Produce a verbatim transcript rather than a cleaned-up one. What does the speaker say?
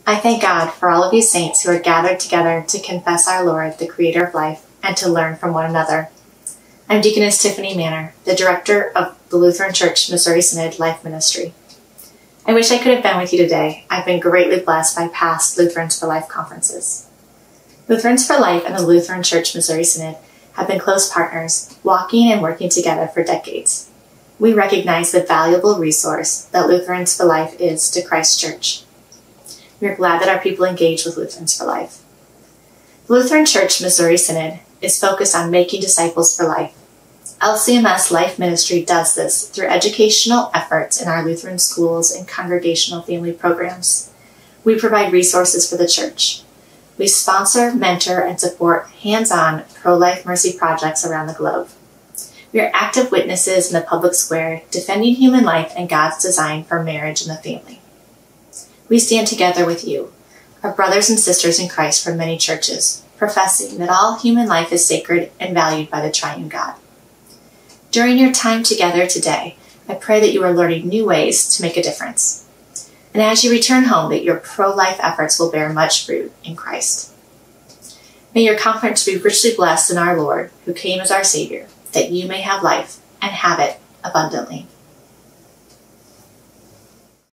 I thank God for all of you saints who are gathered together to confess our Lord, the Creator of life, and to learn from one another. I'm Deaconess Tiffany Manor, the Director of the Lutheran Church Missouri Synod Life Ministry. I wish I could have been with you today. I've been greatly blessed by past Lutherans for Life conferences. Lutherans for Life and the Lutheran Church Missouri Synod have been close partners, walking and working together for decades. We recognize the valuable resource that Lutherans for Life is to Christ's Church. We are glad that our people engage with Lutherans for Life. The Lutheran Church Missouri Synod is focused on making disciples for life. L C M S Life Ministry does this through educational efforts in our Lutheran schools and congregational family programs. We provide resources for the church. We sponsor, mentor, and support hands-on pro-life mercy projects around the globe. We are active witnesses in the public square, defending human life and God's design for marriage and the family. We stand together with you, our brothers and sisters in Christ from many churches, professing that all human life is sacred and valued by the triune God. During your time together today, I pray that you are learning new ways to make a difference. And as you return home, that your pro-life efforts will bear much fruit in Christ. May your conference be richly blessed in our Lord, who came as our Savior, that you may have life and have it abundantly.